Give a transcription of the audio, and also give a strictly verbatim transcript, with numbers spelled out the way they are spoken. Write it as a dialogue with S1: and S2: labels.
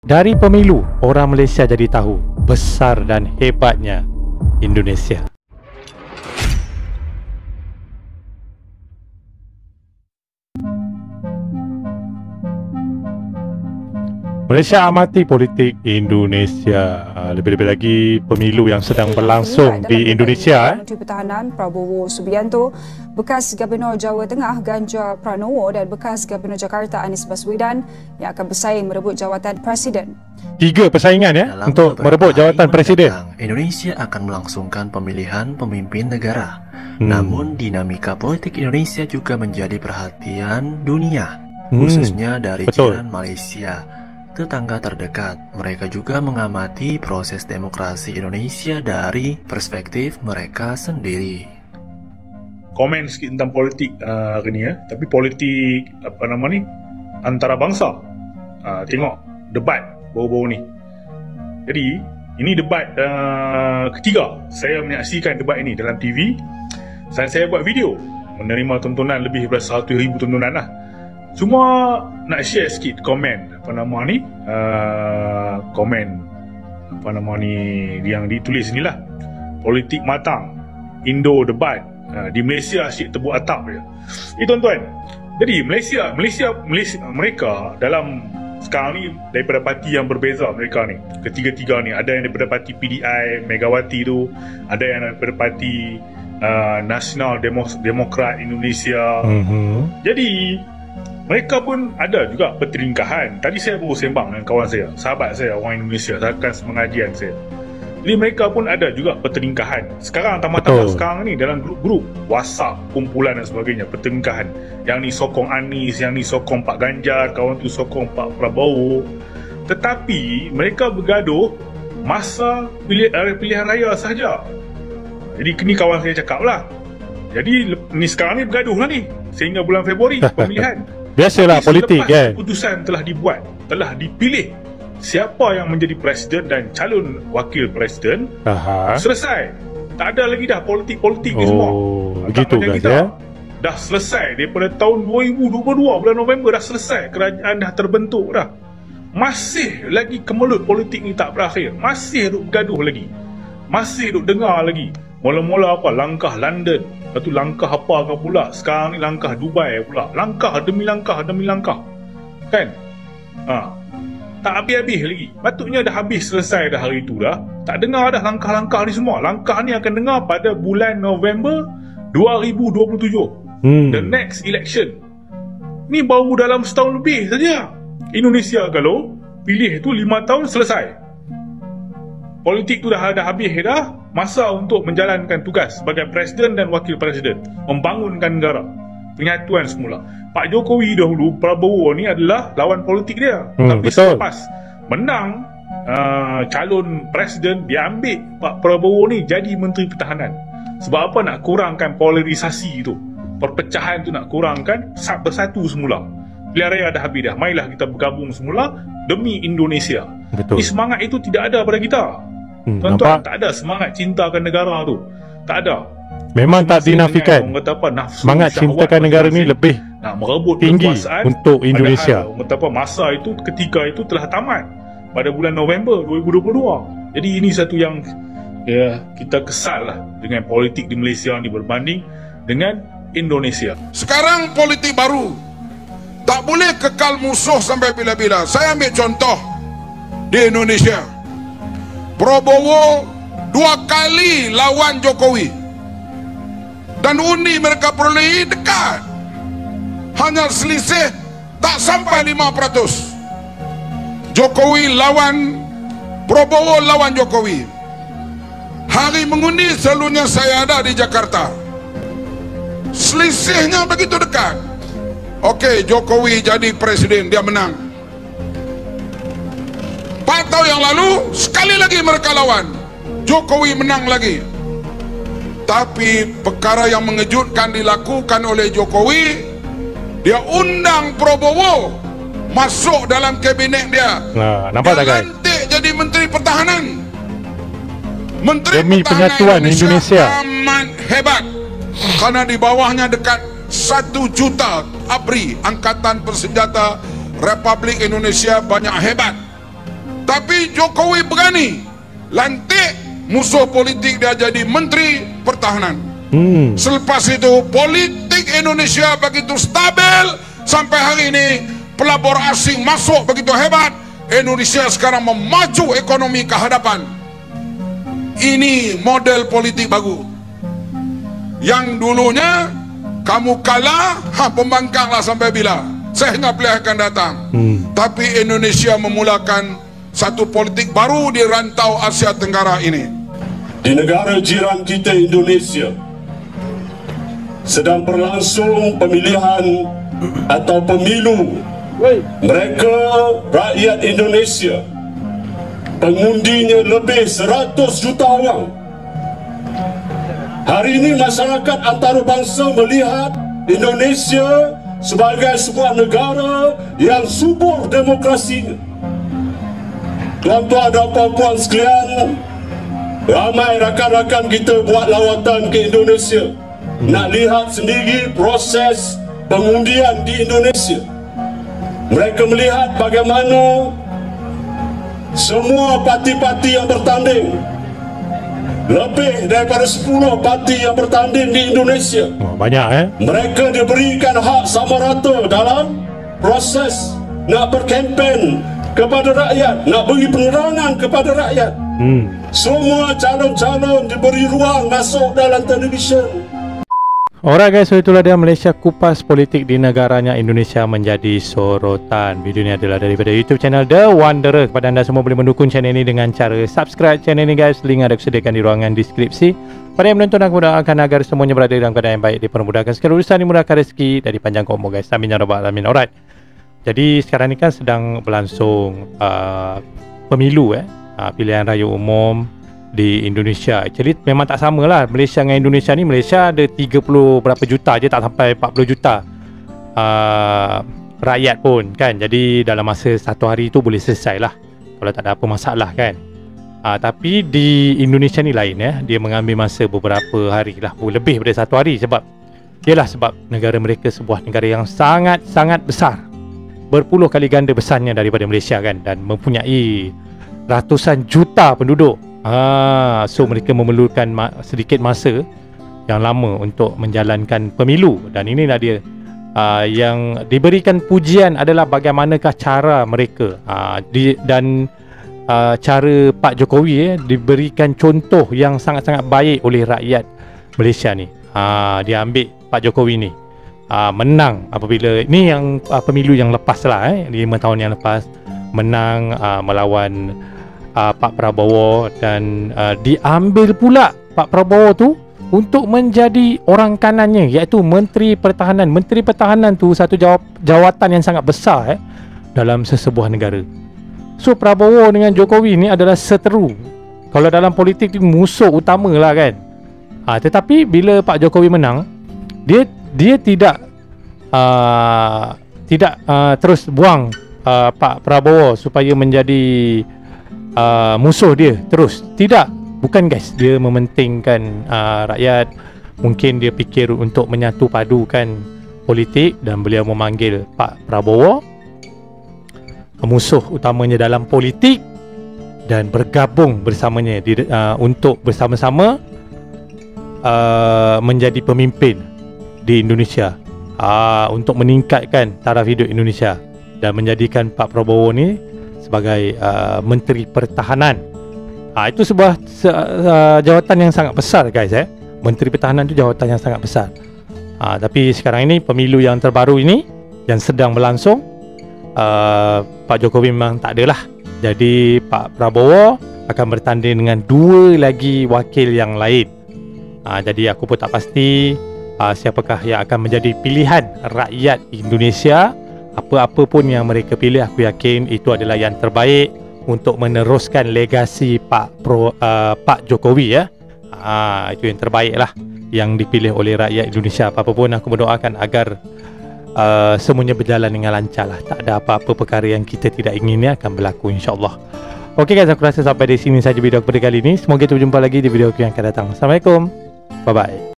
S1: Dari pemilu, orang Malaysia jadi tahu besar dan hebatnya Indonesia. Malaysia amati politik Indonesia. Lebih-lebih lagi pemilu yang sedang berlangsung di Indonesia.
S2: Menteri Pertahanan Prabowo Subianto, bekas Gubernur Jawa Tengah Ganjar Pranowo dan bekas Gubernur Jakarta Anies Baswedan yang akan bersaing merebut jawatan Presiden.
S1: Tiga persaingan ya
S3: Dalam
S1: untuk merebut jawatan Presiden.
S3: Indonesia akan melangsungkan pemilihan pemimpin negara.
S1: Hmm.
S3: Namun dinamika politik Indonesia juga menjadi perhatian dunia,
S1: Hmm,
S3: khususnya dari
S1: betul.
S3: jiran Malaysia, tetangga terdekat. Mereka juga mengamati proses demokrasi Indonesia dari perspektif mereka sendiri.
S4: Komen sikit tentang politik uh, hari ni ya. Tapi politik apa nama ni antara bangsa. Uh, tengok debat baru-baru ni. Jadi ini debat uh, ketiga. Saya menyaksikan debat ini dalam T V. Dan saya buat video, menerima tontonan lebih daripada seratus ribu tontonan lah. Cuma nak share sikit komen apa nama ni uh, komen apa nama ni yang ditulis ni lah. Politik matang, Indo debat uh, di Malaysia asyik tepuk atap je. Eh tuan-tuan, jadi Malaysia Malaysia Malaysia mereka dalam sekarang ni daripada parti yang berbeza mereka ni. Ketiga-tiga ni ada yang daripada parti P D I Megawati tu, ada yang daripada parti uh, Nasional Demo- Demokrat Indonesia.
S1: Mm-hmm.
S4: Jadi mereka pun ada juga pertelingkahan. Tadi saya baru sembang dengan kawan saya, sahabat saya orang Indonesia, rakan semengajian saya. Jadi mereka pun ada juga pertelingkahan. Sekarang tambah-tambah sekarang ni dalam grup-grup WhatsApp, kumpulan dan sebagainya, pertelingkahan. Yang ni sokong Anies, yang ni sokong Pak Ganjar, kawan tu sokong Pak Prabowo. Tetapi mereka bergaduh masa pilih, pilihan raya sahaja. Jadi ni kawan saya cakap lah. Jadi ni sekarang ni bergaduh lah ni sehingga bulan Februari pemilihan.
S1: Biasalah politik kan.
S4: Keputusan telah dibuat, telah dipilih siapa yang menjadi presiden dan calon wakil presiden.
S1: Aha.
S4: Selesai. Tak ada lagi dah politik-politik ni
S1: Oh,
S4: semua.
S1: begitu
S4: macam
S1: guys
S4: kita.
S1: ya.
S4: Dah selesai daripada tahun dua ribu dua puluh dua bulan November dah selesai, kerajaan dah terbentuk dah. Masih lagi kemelut politik ni tak berakhir. Masih duk bergaduh lagi. Masih duk dengar lagi. Mula-mula apa langkah London, lepas tu langkah apa ke pula, sekarang ni langkah Dubai pula, langkah demi langkah demi langkah, kan? Ha. Tak habis-habis lagi. Patutnya dah habis selesai dah hari tu dah. Tak dengar dah langkah-langkah ni semua. Langkah ni akan dengar pada bulan November dua ribu dua puluh tujuh.
S1: Hmm.
S4: The next election. Ni baru dalam setahun lebih saja. Indonesia kalau pilih tu lima tahun selesai. Politik tu dah ada habis dah. Masa untuk menjalankan tugas sebagai presiden dan wakil presiden, membangunkan negara, penyatuan semula. Pak Jokowi dahulu, Prabowo ni adalah lawan politik dia.
S1: Hmm,
S4: Tapi
S1: betul.
S4: selepas menang uh, calon presiden, dia ambil Pak Prabowo ni jadi Menteri Pertahanan. Sebab apa? Nak kurangkan polarisasi tu, perpecahan tu nak kurangkan, bersatu semula. Pilihan raya dah habis dah, marilah kita bergabung semula demi Indonesia.
S1: Betul.
S4: Ni semangat itu tidak ada pada kita.
S1: Hmm,
S4: Tuan-tuan,
S1: nampak?
S4: tak ada semangat cintakan negara tu. Tak ada.
S1: Memang tak
S4: Masing-masing
S1: dinafikan.
S4: dengan orang kata apa, nafsu,
S1: Semangat
S4: syahwat
S1: cintakan negara ni
S4: masing-masing
S1: lebih
S4: nak merebut
S1: tinggi
S4: kekuasaan
S1: untuk Indonesia.
S4: Padahal, orang kata apa, masa itu, ketika itu telah tamat pada bulan November dua ribu dua puluh dua. Jadi ini satu yang ya, kita kesal lah dengan politik di Malaysia ni berbanding dengan Indonesia.
S5: Sekarang politik baru, tak boleh kekal musuh sampai bila-bila. Saya ambil contoh di Indonesia. Prabowo dua kali lawan Jokowi dan undi mereka perolehi dekat, hanya selisih tak sampai lima peratus. Jokowi lawan Prabowo lawan Jokowi. Hari mengundi selalunya saya ada di Jakarta. Selisihnya begitu dekat. Okey, Jokowi jadi presiden, dia menang. Empat tahun yang lalu sekali lagi mereka lawan, Jokowi menang lagi. Tapi perkara yang mengejutkan dilakukan oleh Jokowi, dia undang Prabowo masuk dalam kabinet dia.
S1: Nah, nampak
S5: dia
S1: tak guys?
S5: lantik jadi Menteri Pertahanan. Menteri
S1: Demi
S5: Pertahanan
S1: penyatuan Indonesia.
S5: amat hebat, karena di bawahnya dekat satu juta ABRI, Angkatan Bersenjata Republik Indonesia, banyak hebat. Tapi Jokowi berani lantik musuh politik dia jadi Menteri Pertahanan.
S1: Hmm.
S5: Selepas itu politik Indonesia begitu stabil sampai hari ini, pelabur asing masuk begitu hebat. Indonesia sekarang memaju ekonomi ke hadapan. Ini model politik baru. Yang dulunya kamu kalah, ha, pembangkanglah sampai bila? Saya ingat pilihan akan datang. Hmm. Tapi Indonesia memulakan satu politik baru di rantau Asia Tenggara ini.
S6: Di negara jiran kita Indonesia sedang berlangsung pemilihan atau pemilu. Mereka rakyat Indonesia, pengundinya lebih seratus juta orang. Hari ini masyarakat antarabangsa melihat Indonesia sebagai sebuah negara yang subur demokrasinya. Tuan-tuan dan puan-puan sekalian, ramai rakan-rakan kita buat lawatan ke Indonesia, nak lihat sendiri proses pengundian di Indonesia. Mereka melihat bagaimana semua parti-parti yang bertanding, lebih daripada sepuluh parti yang bertanding di Indonesia,
S1: Oh, banyak eh.
S6: mereka diberikan hak sama rata dalam proses nak berkempen kepada rakyat, nak beri penerangan kepada rakyat.
S1: Hmm.
S6: Semua calon-calon diberi ruang masuk dalam televisyen.
S1: Alright guys, so itulah dia Malaysia kupas politik di negaranya Indonesia menjadi sorotan. Video ini adalah daripada YouTube channel The Wanderer. Kepada anda semua boleh mendukung channel ini dengan cara subscribe channel ini guys. Link ada disediakan di ruangan deskripsi. Pada yang menonton, aku doakan agar semuanya berada dalam keadaan yang baik, dipermudahkan segala urusan, dimudahkan rezeki dan dipanjangkan umur guys. Amin ya rabbal alamin. Alright. Jadi sekarang ni kan sedang berlangsung uh, pemilu eh, uh, pilihan raya umum di Indonesia. Actually memang tak sama lah Malaysia dengan Indonesia ni. Malaysia ada tiga puluh berapa juta je, tak sampai empat puluh juta uh, rakyat pun kan. Jadi dalam masa satu hari tu boleh selesai lah kalau tak ada apa masalah kan. uh, Tapi di Indonesia ni lain ya. Dia mengambil masa beberapa hari lah, lebih daripada satu hari. Sebab ialah sebab negara mereka sebuah negara yang sangat-sangat besar, berpuluh kali ganda besarnya daripada Malaysia kan, dan mempunyai ratusan juta penduduk. Ah, so mereka memerlukan ma- sedikit masa yang lama untuk menjalankan pemilu. Dan inilah dia uh, yang diberikan pujian adalah bagaimanakah cara mereka uh, di, dan uh, cara Pak Jokowi eh, diberikan contoh yang sangat-sangat baik oleh rakyat Malaysia ni. uh, Dia ambil Pak Jokowi ni uh, menang apabila ini yang uh, pemilu yang lepas lah eh, lima tahun yang lepas, menang uh, melawan Uh, Pak Prabowo, dan uh, diambil pula Pak Prabowo tu untuk menjadi orang kanannya, iaitu Menteri Pertahanan. Menteri Pertahanan tu satu jawab, jawatan yang sangat besar eh, dalam sesebuah negara. So Prabowo dengan Jokowi ni adalah seteru. Kalau dalam politik musuh utama lah kan. uh, Tetapi bila Pak Jokowi menang, Dia dia tidak uh, Tidak uh, terus buang uh, Pak Prabowo supaya menjadi Uh, musuh dia terus. Tidak, bukan guys. Dia mementingkan uh, rakyat. Mungkin dia fikir untuk menyatu padukan politik, dan beliau memanggil Pak Prabowo, musuh utamanya dalam politik, dan bergabung bersamanya di, uh, untuk bersama-sama uh, menjadi pemimpin di Indonesia, uh, untuk meningkatkan taraf hidup Indonesia dan menjadikan Pak Prabowo ni sebagai uh, Menteri Pertahanan. Ha, itu sebuah se, uh, jawatan yang sangat besar guys eh. Menteri Pertahanan itu jawatan yang sangat besar. Ha, tapi sekarang ini pemilu yang terbaru ini yang sedang berlangsung, uh, Pak Jokowi memang tak ada lah. Jadi Pak Prabowo akan bertanding dengan dua lagi wakil yang lain. Ha, jadi aku pun tak pasti uh, siapakah yang akan menjadi pilihan rakyat Indonesia. Apa-apa pun yang mereka pilih, aku yakin itu adalah yang terbaik untuk meneruskan legasi Pak Pro, uh, Pak Jokowi ya. Ah, itu yang terbaik lah yang dipilih oleh rakyat Indonesia. Apa-apa pun aku berdoakan agar uh, semuanya berjalan dengan lancar lah. Tak ada apa-apa perkara yang kita tidak ingin akan berlaku, insyaAllah. Okey guys, aku rasa sampai di sini saja video aku pada kali ini. Semoga kita berjumpa lagi di video aku yang akan datang. Assalamualaikum. Bye-bye.